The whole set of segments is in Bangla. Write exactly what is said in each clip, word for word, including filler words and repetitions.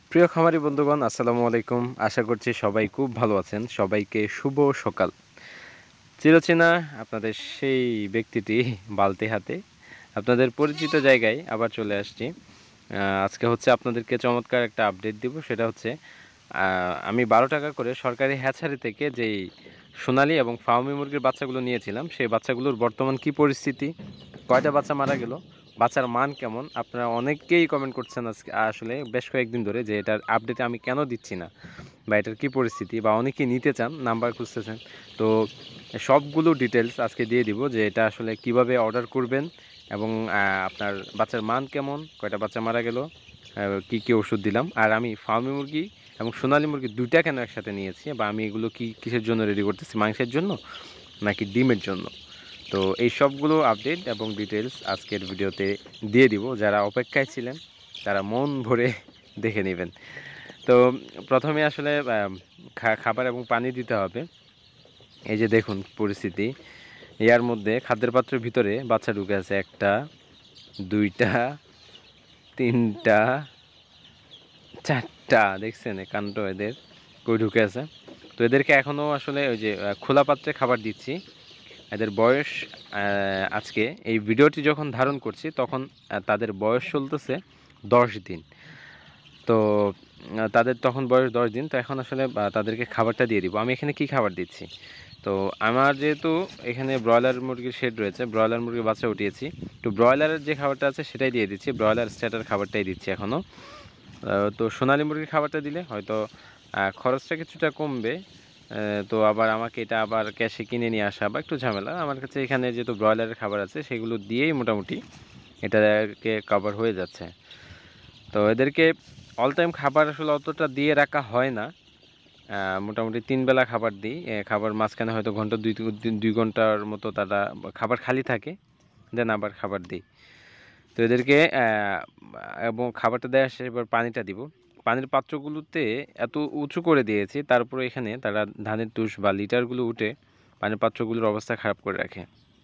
প্রিয় খামারি বন্ধুগণ, আসসালামু আলাইকুম। আশা করছি সবাই খুব ভালো আছেন। সবাইকে শুভ সকাল। চিরচেনা আপনাদের সেই ব্যক্তিটি বালতি হাতে আপনাদের পরিচিত জায়গায় আবার চলে আসছি। আজকে হচ্ছে আপনাদেরকে চমৎকার একটা আপডেট দিব। সেটা হচ্ছে আমি বারো টাকা করে সরকারি হ্যাচারি থেকে যেই সোনালী এবং ফার্মি মুরগির বাচ্চাগুলো নিয়েছিলাম, সেই বাচ্চাগুলোর বর্তমান কি পরিস্থিতি, কয়টা বাচ্চা মারা গেল, বাচ্চার মান কেমন। আপনারা অনেকেই কমেন্ট করছেন আজকে আসলে বেশ কয়েকদিন ধরে যে এটার আপডেট আমি কেন দিচ্ছি না বা এটার কী পরিস্থিতি, বা অনেকেই নিতে চান, নাম্বার খুঁজতেছেন। তো সবগুলো ডিটেলস আজকে দিয়ে দিব যে এটা আসলে কিভাবে অর্ডার করবেন এবং আপনার বাচ্চার মান কেমন, কয়টা বাচ্চা মারা গেল, কি কি ওষুধ দিলাম, আর আমি ফার্মি মুরগি এবং সোনালী মুরগি দুইটা কেন একসাথে নিয়েছি, বা আমি এগুলো কি কিসের জন্য রেডি করতেছি, মাংসের জন্য নাকি ডিমের জন্য। তো এই সবগুলো আপডেট এবং ডিটেলস আজকের ভিডিওতে দিয়ে দিব। যারা অপেক্ষায় ছিলেন তারা মন ভরে দেখে নেবেন। তো প্রথমে আসলে খাবার এবং পানি দিতে হবে। এই যে দেখুন পরিস্থিতি, এর মধ্যে খাদ্যের পাত্রের ভিতরে বাচ্চা ঢুকে আছে একটা, দুইটা, তিনটা, চারটা। দেখছেন কাণ্ড এদের, কই ঢুকে আছে। তো এদেরকে এখনও আসলে ওই যে খোলা পাত্রে খাবার দিচ্ছি। এদের বয়স আজকে এই ভিডিওটি যখন ধারণ করছি তখন তাদের বয়স চলতেছে দশ দিন। তো তাদের তখন বয়স দশ দিন। তো এখন আসলে তাদেরকে খাবারটা দিয়ে দিব। আমি এখানে কি খাবার দিচ্ছি, তো আমার যেহেতু এখানে ব্রয়লার মুরগির শেড রয়েছে, ব্রয়লার মুরগির বাচ্চা উঠিয়েছি, তো ব্রয়লারের যে খাবারটা আছে সেটাই দিয়ে দিচ্ছি, ব্রয়লার স্ট্যাটার খাবারটাই দিচ্ছি এখনও। তো সোনালী মুরগির খাবারটা দিলে হয়তো খরচটা কিছুটা কমবে। তো আবার আমাকে এটা আবার ক্যাশে কিনে নিয়ে আসা বা একটু ঝামেলা। আমার কাছে এখানে যেহেতু ব্রয়লারের খাবার আছে সেগুলো দিয়েই মোটামুটি এটাকে কভার হয়ে যাচ্ছে। তো এদেরকে অল টাইম খাবার আসলে অতটা দিয়ে রাখা হয় না, মোটামুটি তিন বেলা খাবার দিই। খাবার মাঝখানে হয়তো ঘন্টা দুই দুই ঘন্টার মতো তারা খাবার খালি থাকে, দেন আবার খাবার দিই। তো এদেরকে এবং খাবারটা দেওয়া শেষে এবার পানিটা দিব। পানির পাত্রগুলোতে এত উঁচু করে দিয়েছি, তারপরে এখানে তারা ধানের তুষ বা লিটারগুলো উঠে পানির পাত্রগুলোর অবস্থা খারাপ করে রাখে।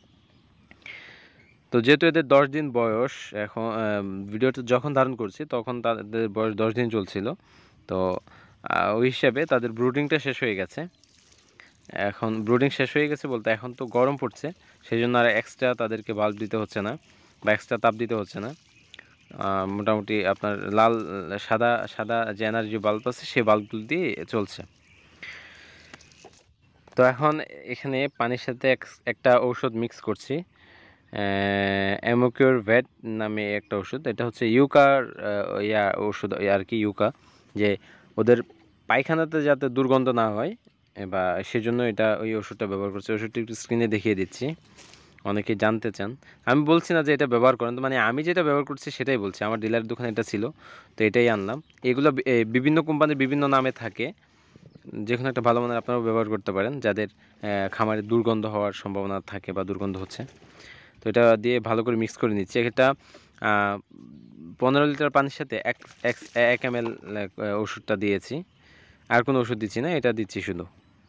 তো যেহেতু এদের দশ দিন বয়স, এখন ভিডিওটা যখন ধারণ করছি তখন তাদের বয়স দশ দিন চলছিল। তো ওই হিসাবে তাদের ব্রুডিংটা শেষ হয়ে গেছে। এখন ব্রুডিং শেষ হয়ে গেছে বলতে এখন তো গরম পড়ছে, সেই জন্য আর এক্সট্রা তাদেরকে বাল্ব দিতে হচ্ছে না বা এক্সট্রা তাপ দিতে হচ্ছে না। মোটামুটি আপনার লাল সাদা সাদা যে এনার্জি বাল্ব আছে সেই বাল্বগুলো দিয়ে চলছে। তো এখন এখানে পানির সাথে একটা ঔষধ মিক্স করছি, অ্যামোকিওর ভেট নামে একটা ওষুধ। এটা হচ্ছে ইউকার ইয়া ওষুধ আর কি, ইউকা, যে ওদের পায়খানাতে যাতে দুর্গন্ধ না হয় বা সেজন্য এটা ওই ওষুধটা ব্যবহার করছে। ওষুধটি একটু স্ক্রিনে দেখিয়ে দিচ্ছি, অনেকে জানতে চান। আমি বলছি না যে এটা ব্যবহার করেন, মানে আমি যেটা ব্যবহার করছি সেটাই বলছি। আমার ডিলার দোকানে এটা ছিল, তো এটাই আনলাম। এগুলো বিভিন্ন কোম্পানির বিভিন্ন নামে থাকে, যে কোনো একটা ভালো মানের আপনারাও ব্যবহার করতে পারেন যাদের খামারে দুর্গন্ধ হওয়ার সম্ভাবনা থাকে বা দুর্গন্ধ হচ্ছে। তো এটা দিয়ে ভালো করে মিক্স করে নিচ্ছি। এটা পনেরো লিটার পানির সাথে এক এক এম এল ওষুধটা দিয়েছি, আর কোনো ওষুধ দিচ্ছি না, এটা দিচ্ছি শুধু।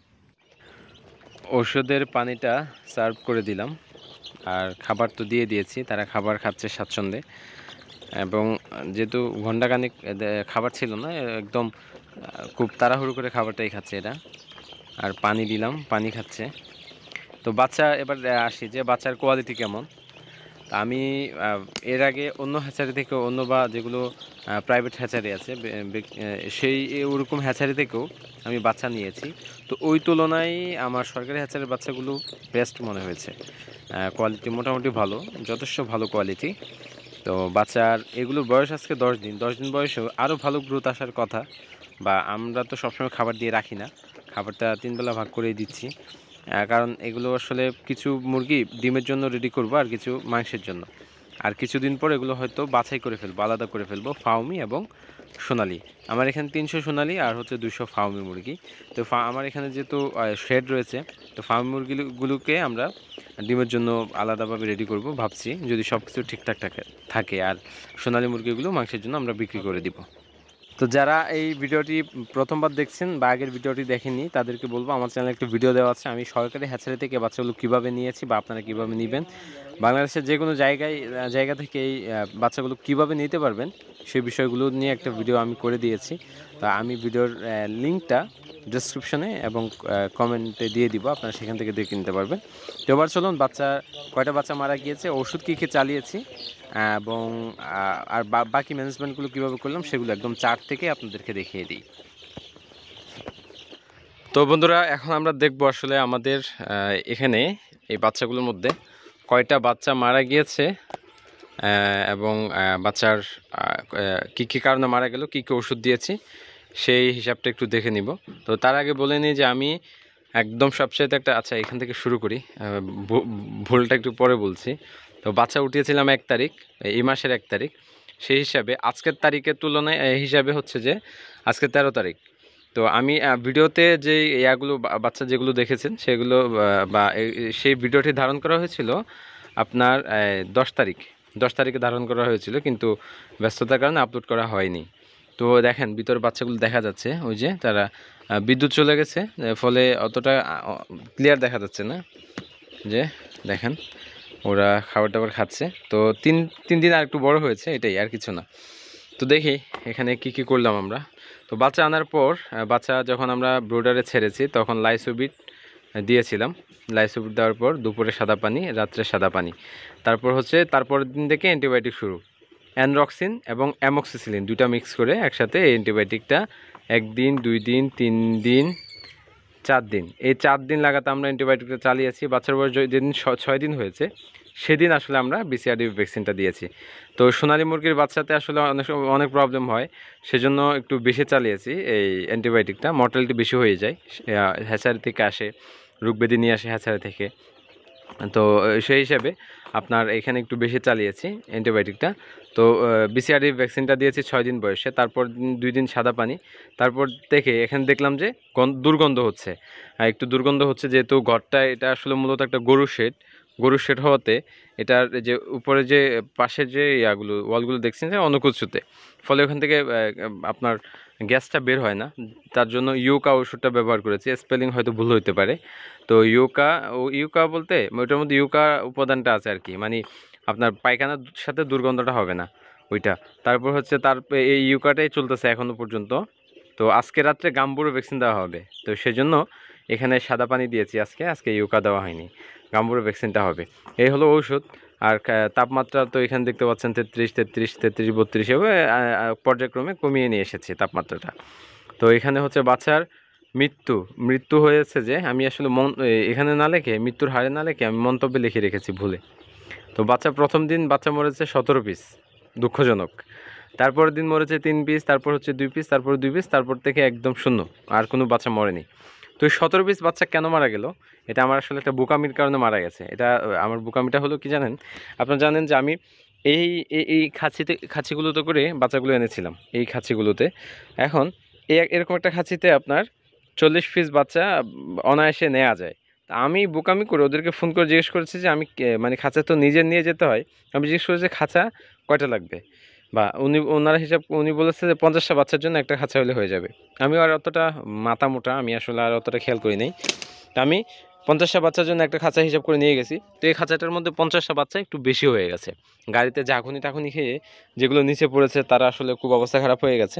ওষুধের পানিটা সার্ভ করে দিলাম, আর খাবার তো দিয়ে দিয়েছি, তারা খাবার খাচ্ছে স্বাচ্ছন্দ্যে। এবং যেহেতু ঘণ্টাখানিক খাবার ছিল না, একদম খুব তাড়াহুড়ো করে খাবারটাই খাচ্ছে এটা। আর পানি দিলাম, পানি খাচ্ছে। তো বাচ্চা এবার আসি যে বাচ্চার কোয়ালিটি কেমন। আমি এর আগে অন্য হ্যাচারি থেকে, অন্য বা যেগুলো প্রাইভেট হ্যাচারি আছে সেই ওরকম হ্যাচারি থেকেও আমি বাচ্চা নিয়েছি। তো ওই তুলনায় আমার সরকারি হ্যাচারির বাচ্চাগুলো বেস্ট মনে হয়েছে। কোয়ালিটি মোটামুটি ভালো, যথেষ্ট ভালো কোয়ালিটি। তো বাচ্চার এগুলোর বয়স আজকে দশ দিন। দশ দিন বয়সেও আরও ভালো গ্রোথ আসার কথা। বা আমরা তো সবসময় খাবার দিয়ে রাখি না, খাবারটা তিন বেলা ভাগ করেই দিচ্ছি। কারণ এগুলো আসলে কিছু মুরগি ডিমের জন্য রেডি করব, আর কিছু মাংসের জন্য। আর কিছুদিন পর এগুলো হয়তো বাছাই করে ফেলবো, আলাদা করে ফেলবো ফাউমি এবং সোনালি। আমার এখানে তিনশো সোনালি আর হচ্ছে দুইশো ফাউমি মুরগি। তো আমার এখানে যেহেতু শেড রয়েছে, তো ফাউমি মুরগিগুলোকে আমরা ডিমের জন্য আলাদাভাবে রেডি করব ভাবছি, যদি সব কিছু ঠিকঠাক থাকে থাকে আর সোনালি মুরগিগুলো মাংসের জন্য আমরা বিক্রি করে দিব। তো যারা এই ভিডিওটি প্রথমবার দেখছেন বা আগের ভিডিওটি দেখেননি, তাদেরকে বলবো আমার চ্যানেলে একটা ভিডিও দেওয়া আছে, আমি সরকারি হ্যাচারি থেকে বাচ্চাগুলো কীভাবে নিয়েছি বা আপনারা কীভাবে নেবেন বাংলাদেশের যে কোনো জায়গায় জায়গা থেকে এই বাচ্চাগুলো কীভাবে নিতে পারবেন সেই বিষয়গুলো নিয়ে একটা ভিডিও আমি করে দিয়েছি। তা আমি ভিডিওর লিঙ্কটা ডেসক্রিপশনে এবং কমেন্টে দিয়ে দিব, আপনারা সেখান থেকে দেখে নিতে পারবেন। তো এবার চলুন বাচ্চা কয়টা বাচ্চা মারা গিয়েছে, ওষুধ কী কী চালিয়েছি এবং আর বাকি ম্যানেজমেন্টগুলো কীভাবে করলাম সেগুলো একদম চার্ট থেকে আপনাদেরকে দেখিয়ে দিই। তো বন্ধুরা, এখন আমরা দেখব আসলে আমাদের এখানে এই বাচ্চাগুলোর মধ্যে কয়টা বাচ্চা মারা গিয়েছে এবং বাচ্চার কী কী কারণে মারা গেল, কী কী ওষুধ দিয়েছি সেই হিসাবটা একটু দেখে নিব। তো তার আগে বলে নিই যে আমি একদম সবচেয়ে একটা, আচ্ছা এখান থেকে শুরু করি, ভুলটা একটু পরে বলছি। তো বাচ্চা উঠিয়েছিলাম এক তারিখ, এই মাসের এক তারিখ, সেই হিসাবে আজকের তারিখের তুলনায় হিসাবে হচ্ছে যে আজকে তেরো তারিখ। তো আমি ভিডিওতে যে ইয়াগুলো বাচ্চা যেগুলো দেখেছেন সেগুলো বা সেই ভিডিওটি ধারণ করা হয়েছিল আপনার দশ তারিখ দশ তারিখে ধারণ করা হয়েছিল, কিন্তু ব্যস্ততার কারণে আপলোড করা হয়নি। তো দেখেন ভিতরে বাচ্চাগুলো দেখা যাচ্ছে, ওই যে তারা বিদ্যুৎ চলে গেছে ফলে অতটা ক্লিয়ার দেখা যাচ্ছে না, যে দেখেন ওরা খাবার দাবার খাচ্ছে। তো তিন তিন দিন আর একটু বড় হয়েছে, এটাই আর কিছু না। তো দেখি এখানে কি কি করলাম আমরা। তো বাচ্চা আনার পর বাচ্চা যখন আমরা ব্রোডারে ছেড়েছি তখন লাইসোবিট দিয়েছিলাম। লাইসোবিট দেওয়ার পর দুপুরে সাদা পানি, রাত্রে সাদা পানি, তারপর হচ্ছে তারপরের দিন থেকে অ্যান্টিবায়োটিক শুরু, অ্যানরক্সিন এবং অ্যামোক্সিসিলিন দুইটা মিক্স করে একসাথে এই অ্যান্টিবায়োটিকটা একদিন, দুই দিন, তিন দিন, চার দিন, এই চার দিন লাগাতে আমরা অ্যান্টিবায়োটিকটা চালিয়েছি। বাচ্চার বয়স যেদিন ছয় দিন হয়েছে সেদিন আসলে আমরা বিসিআরডি ভ্যাকসিনটা দিয়েছি। তো সোনালী মুরগির বাচ্চাতে আসলে অনেক অনেক প্রবলেম হয়, সেজন্য একটু বেশি চালিয়েছি এই অ্যান্টিবায়োটিকটা, মর্টালিটি বেশি হয়ে যায়, হ্যাচারি থেকে আসে, রোগব্যাধি নিয়ে আসে হ্যাচারি থেকে। তো সেই হিসাবে আপনার এখানে একটু বেশি চালিয়েছি অ্যান্টিবায়োটিকটা। তো বিসিআরডি ভ্যাকসিনটা দিয়েছি ছয় দিন বয়সে, তারপর দুই দিন সাদা পানি, তারপর থেকে এখানে দেখলাম যে দুর্গন্ধ হচ্ছে, একটু দুর্গন্ধ হচ্ছে, যেহেতু ঘরটা এটা আসলে মূলত একটা গরুর শেড, গরুর শেড হওয়াতে এটার যে উপরে যে পাশের যে ইয়াগুলো ওয়ালগুলো দেখছেন যে অনেক উঁচুতে, ফলে ওখান থেকে আপনার গ্যাসটা বের হয় না, তার জন্য ইউকা ওষুধটা ব্যবহার করেছি। স্পেলিং হয়তো ভুল হইতে পারে। তো ইউকা ও ইউকা বলতে ওইটার মধ্যে ইউকা উপাদানটা আছে আর কি, মানে আপনার পায়খানার সাথে দুর্গন্ধটা হবে না ওইটা। তারপর হচ্ছে তার এই ইউকাটাই চলতেছে এখনও পর্যন্ত। তো আজকে রাত্রে গাম্বুরো ভ্যাকসিন দেওয়া হবে, তো সেজন্য এখানে সাদা পানি দিয়েছি আজকে, আজকে ইউকা দেওয়া হয়নি, গাম্বুরো ভ্যাকসিনটা হবে। এই হলো ঔষধ। আর তাপমাত্রা তো এখানে দেখতে পাচ্ছেন তেত্রিশ তেত্রিশ তেত্রিশ বত্রিশ এভাবে পর্যায়ক্রমে কমিয়ে নিয়ে এসেছি তাপমাত্রাটা। তো এখানে হচ্ছে বাচ্চার মৃত্যু মৃত্যু হয়েছে, যে আমি আসলে মন এখানে না লেখে, মৃত্যুর হারে না লেখে আমি মন্তব্যে লিখে রেখেছি ভুলে। তো বাচ্চা প্রথম দিন বাচ্চা মরেছে সতেরো পিস, দুঃখজনক। তারপরের দিন মরেছে তিন পিস, তারপর হচ্ছে দুই পিস, তারপর দুই পিস, তারপর থেকে একদম শূন্য, আর কোনো বাচ্চা মরেনি। তো সতেরো পিস বাচ্চা কেন মারা গেল, এটা আমার আসলে একটা বোকামির কারণে মারা গেছে। এটা আমার বোকামিটা হলো কি জানেন, আপনারা জানেন যে আমি এই এই খাঁচিতে খাঁচিগুলোতে করে বাচ্চাগুলো এনেছিলাম, এই খাঁচিগুলোতে। এখন এরকম একটা খাঁচিতে আপনার চল্লিশ পিস বাচ্চা অনায়াসে নেওয়া যায়। আমি বোকামি করে ওদেরকে ফোন করে জিজ্ঞেস করেছি যে আমি মানে খাঁচা তো নিজে নিয়ে যেতে হয়, আমি জিজ্ঞেস করেছি খাঁচা কয়টা লাগবে, বা উনি ওনার হিসাব উনি বলেছে যে পঞ্চাশটা বাচ্চার জন্য একটা খাঁচা হলে হয়ে যাবে। আমি আর অতটা মাথা মোটা, আমি আসলে আর অতটা খেয়াল করি নাই। আমি পঞ্চাশটা বাচ্চার জন্য একটা খাঁচা হিসাব করে নিয়ে গেছি। তো এই খাঁচাটার মধ্যে পঞ্চাশটা বাচ্চা একটু বেশি হয়ে গেছে, গাড়িতে ঝাঁকুনি টাকুনি খেয়ে যেগুলো নিচে পড়েছে তারা আসলে খুব অবস্থা খারাপ হয়ে গেছে,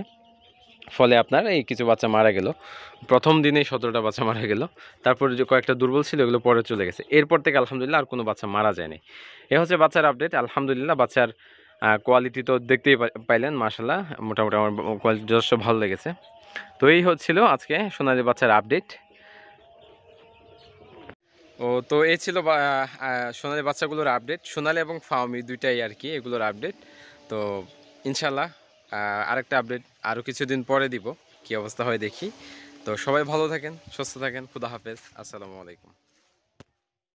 ফলে আপনার এই কিছু বাচ্চা মারা গেল। প্রথম দিনেই সতেরোটা বাচ্চা মারা গেল, তারপরে যে কয়েকটা দুর্বল ছিল এগুলো পরে চলে গেছে। এরপর থেকে আলহামদুলিল্লাহ আর কোনো বাচ্চা মারা যায়নি। এ হচ্ছে বাচ্চার আপডেট। আলহামদুলিল্লাহ বাচ্চার কোয়ালিটি তো দেখতেই পাইলেন, মাশাআল্লাহ মোটামুটি আমার কোয়ালিটি যথেষ্ট ভালো লেগেছে। তো এই হচ্ছিল আজকে সোনালী বাচ্চার আপডেট। ও তো এই ছিল সোনালী বাচ্চাগুলোর আপডেট, সোনালী এবং ফাওমি দুইটাই আর কি এগুলোর আপডেট। তো ইনশাল্লাহ আরেকটা আপডেট আরও কিছুদিন পরে দিব, কি অবস্থা হয় দেখি। তো সবাই ভালো থাকেন, সুস্থ থাকেন, খুদা হাফেজ, আসসালামু আলাইকুম।